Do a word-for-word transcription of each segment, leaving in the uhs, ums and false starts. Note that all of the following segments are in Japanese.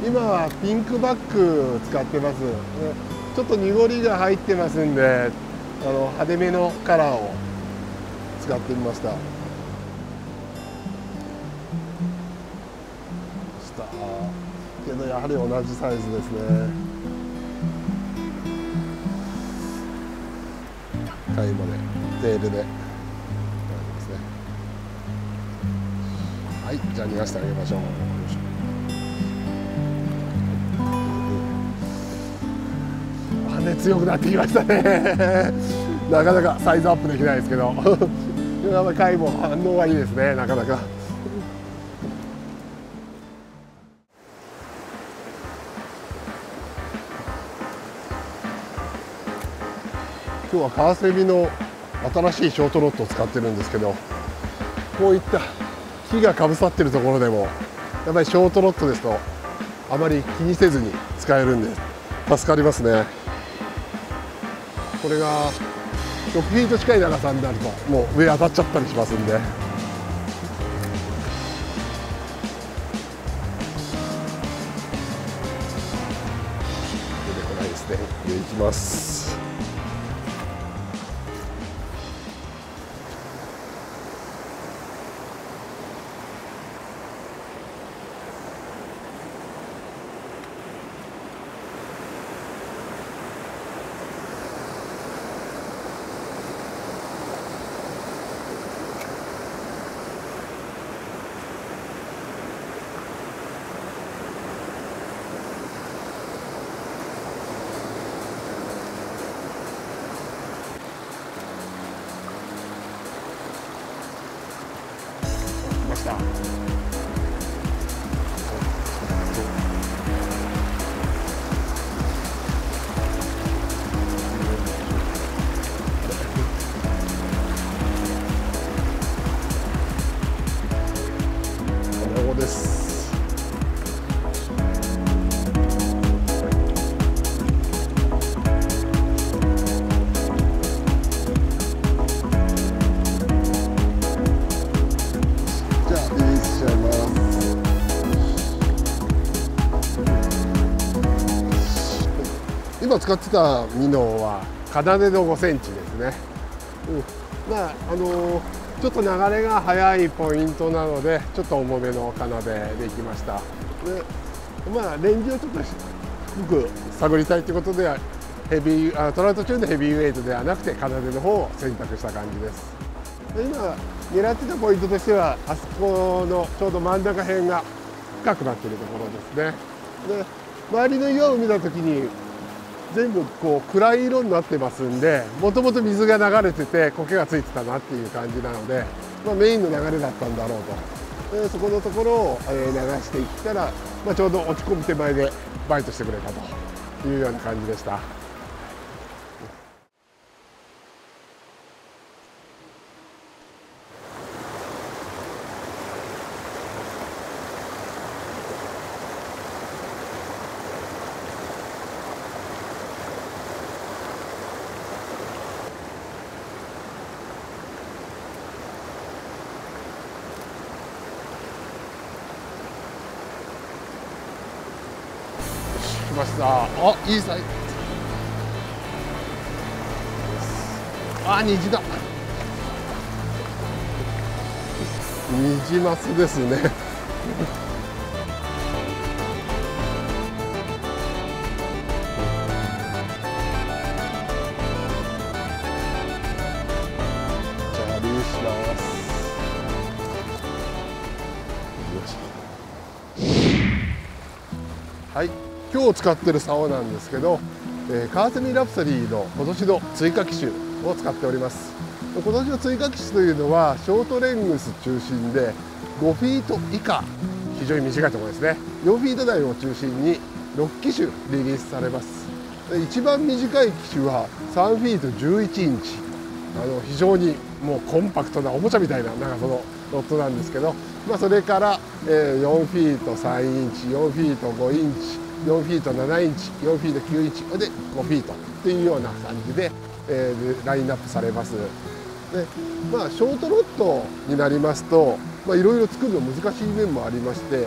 今はピンクバック使ってます。ちょっと濁りが入ってますんで、あの派手めのカラーを使ってみました。したけどやはり同じサイズですね。貝までテールで。はい、じゃあ逃がしてあげましょう。羽強くなってきましたね。なかなかサイズアップできないですけど、貝も反応がいいですね、なかなか。今日はカワセミの新しいショートロッドを使ってるんですけど、こういった木がかぶさってるところでもやっぱりショートロッドですとあまり気にせずに使えるんで助かりますね。これがろくフィート近い長さになるともう上当たっちゃったりしますんで、出てこないですね。上行きます。卵です。今使ってたミノはカナデのごセンチですね。うん、まああのー、ちょっと流れが速いポイントなのでちょっと重めのカナデでいきました。でまあレンジをちょっと低く探りたいということでヘビーあトラウトチューンのヘビーウェイトではなくてカナデの方を選択した感じです。で今狙ってたポイントとしてはあそこのちょうど真ん中辺が深くなっているところですね。で周りの岩を見た時に全部こう暗い色になってますんで、もともと水が流れてて苔がついてたなっていう感じなので、まあ、メインの流れだったんだろうと。でそこのところを流していったら、まあ、ちょうど落ち込む手前でバイトしてくれたというような感じでした。来ました。あ、いいサイズ。あ、虹だ。虹マスですね。合流します。はい。今日使ってる竿なんですけど、えー、カワセミラプソディの今年の追加機種を使っております。今年の追加機種というのはショートレングス中心でごフィート以下、非常に短いところですね。よんフィート台を中心にろっ機種リリースされます。で一番短い機種はさんフィートじゅういちインチ、あの非常にもうコンパクトなおもちゃみたいな長さのロッドなんですけど、まあ、それから、えー、よんフィートさんインチ、よんフィートごインチ、よんフィートななインチ、よんフィートきゅうインチでごフィートっていうような感じで、えー、ラインナップされます。でまあ、ショートロッドになりますといろいろ作るの難しい面もありまして、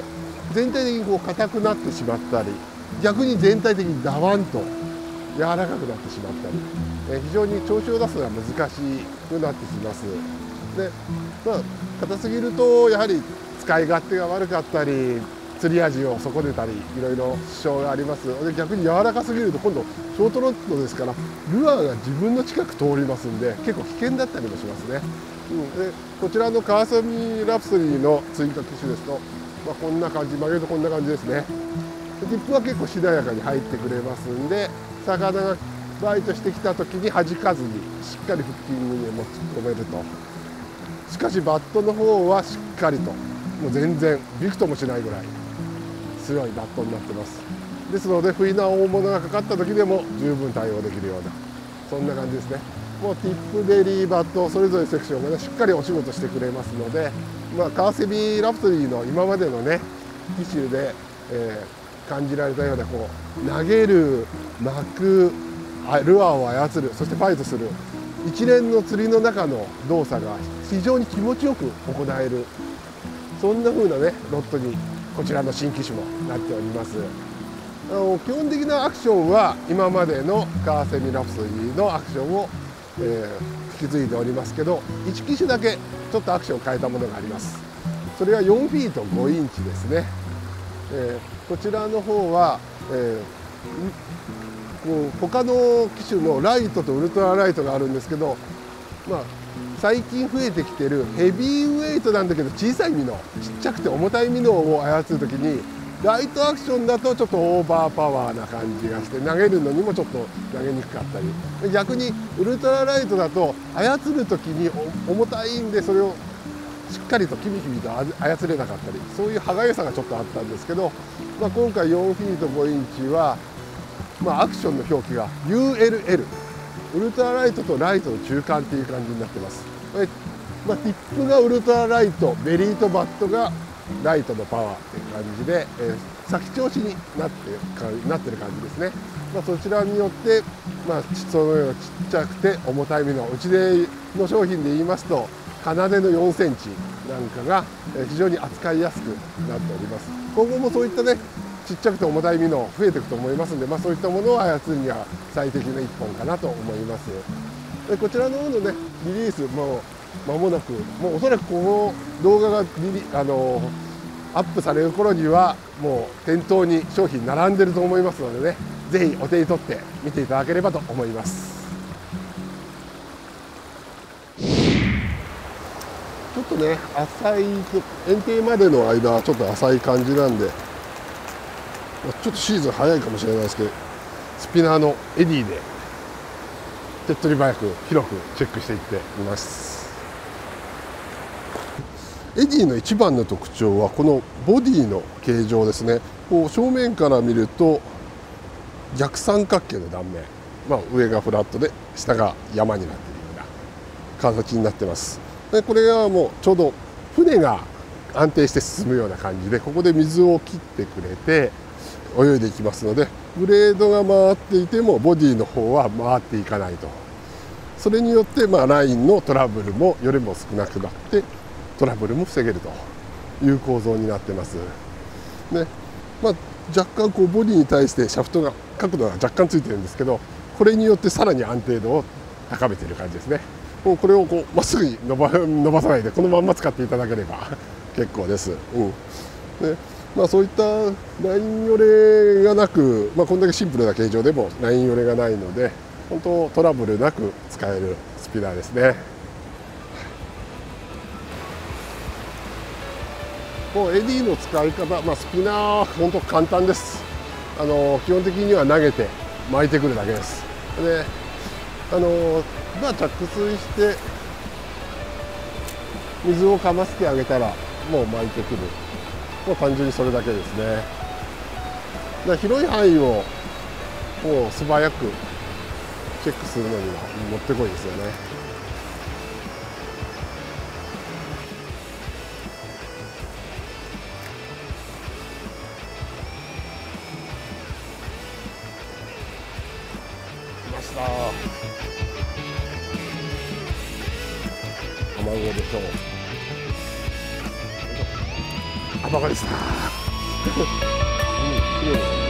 全体的にこう硬くなってしまったり、逆に全体的にダワンと柔らかくなってしまったり、え非常に調子を出すのが難しくなってきます。で、まあ、硬すぎるとやはり使い勝手が悪かったり、釣り味を損ねたり、いろいろ支障があります。で、逆に柔らかすぎると今度ショートロッドですから、ルアーが自分の近く通りますんで、結構危険だったりもしますね。うん、でこちらのカワセミラプソディの追加機種ですと、まあ、こんな感じ、曲げるとこんな感じですね。でティップは結構しなやかに入ってくれますんで、魚がバイトしてきた時に弾かずにしっかりフッキングにも突っ込めると。しかしバットの方はしっかりと、もう全然ビクともしないぐらい強いバットになってます。ですので不意な大物がかかった時でも十分対応できるような、そんな感じですね。もうティップ、ベリー、バットそれぞれセクションがねしっかりお仕事してくれますので、まあ、カワセミラプソディの今までのね機種で、えー、感じられたようなこう投げる、巻く、ルアーを操る、そしてファイトする一連の釣りの中の動作が非常に気持ちよく行える、そんな風なねロッドにこちらの新機種もなっております。あの基本的なアクションは今までのカワセミラプソディのアクションを、えー、引き継いでおりますけど、いち機種だけちょっとアクションを変えたものがあります。それはよんフィートごインチですね。えー、こちらの方は、えー、こう他の機種のライトとウルトラライトがあるんですけど、まあ、最近増えてきてるヘビーウェイトなんだけど小さいミノ、ちっちゃくて重たいミノを操る時にライトアクションだとちょっとオーバーパワーな感じがして投げるのにもちょっと投げにくかったり、逆にウルトラライトだと操る時に重たいんでそれをしっかりとキビキビと操れなかったり、そういう歯がゆさがちょっとあったんですけど、まあ、今回よんフィートごインチは、まあ、アクションの表記が ユーエルエル、 ウルトラライトとライトの中間っていう感じになってます。まあ、ティップがウルトラライト、ベリーとバットがライトのパワーっていう感じで、えー、先調子になってなってる感じですね。まあ、そちらによって、まあ、そのようなちっちゃくて重たいミノ、うちでの商品で言いますとカナデのよんセンチなんかが非常に扱いやすくなっております。今後もそういったねちっちゃくて重たいミノ増えていくと思いますので、まあ、そういったものを操るには最適ないっぽんかなと思います。でこちらの方のねリリースも間もなく、もうおそらくこの動画がリリあのアップされる頃にはもう店頭に商品並んでると思いますのでね、ぜひお手に取って見ていただければと思います。ちょっとね浅い、園庭までの間はちょっと浅い感じなんで、ちょっとシーズン早いかもしれないですけど、スピナーのエディで手っ取り早く広くチェックしていっています。エディの一番の特徴はこのボディの形状ですね。こう正面から見ると逆三角形の断面、まあ、上がフラットで下が山になっているような形になってます。でこれがもうちょうど船が安定して進むような感じで、ここで水を切ってくれて泳いでいきますので、ブレードが回っていてもボディの方は回っていかないと。それによってまあラインのトラブルもよりも少なくなってトラブルも防げるという構造になってます。で、まあ、若干こうボディに対してシャフトが角度が若干ついてるんですけど、これによってさらに安定度を高めている感じですね。もうこれをこうまっすぐに伸ば、伸ばさないでこのまんま使っていただければ結構です。うん、でまあ、そういったライン寄れがなく、まあ、こんだけシンプルな形状でもライン寄れがないので本当トラブルなく使えるスピナーですね。もうエディの使い方、まあ、スピナーは本当簡単です。あの基本的には投げて巻いてくるだけです。であの、まあ、着水して水をかませてあげたらもう巻いてくる、もう単純にそれだけですね。だから広い範囲をもう素早くチェックするのにはもってこいですよね。卵でしょう。あ、バカでした。 綺麗ですね。